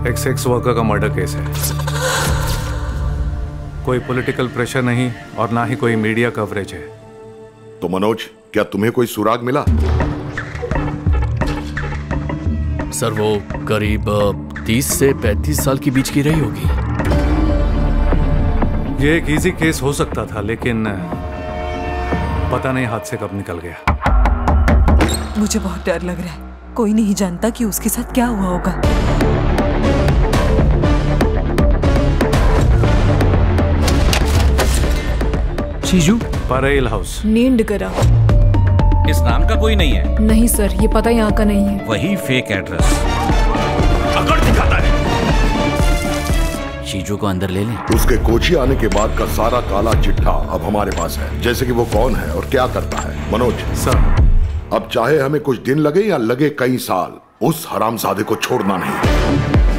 एक sex worker का murder case है। कोई पॉलिटिकल प्रेशर नहीं और ना ही कोई मीडिया कवरेज है। तो मनोज, क्या तुम्हें कोई सुराग मिला? सर वो करीब 30 से 35 साल के बीच की रही होगी। ये एक इजी केस हो सकता था, लेकिन पता नहीं हाथ से कब निकल गया। मुझे बहुत डर लग रहा है। कोई नहीं जानता कि उसके साथ क्या हुआ होगा। शीजू परेल हाउस। नींद करा। इस नाम का कोई नहीं है। नहीं सर, ये पता यहाँ का नहीं है। वही फेक एड्रेस। अकड़ दिखाता है। शीजू को अंदर ले लें। उसके कोची आने के बाद का सारा काला चिट्ठा अब हमारे पास है, जैसे कि वो कौन है और क्या करता है। मनोज सर, अब चाहे हमें कुछ दिन लगे या लगे कई साल, उस हरामजादे को छोड़ना नहीं।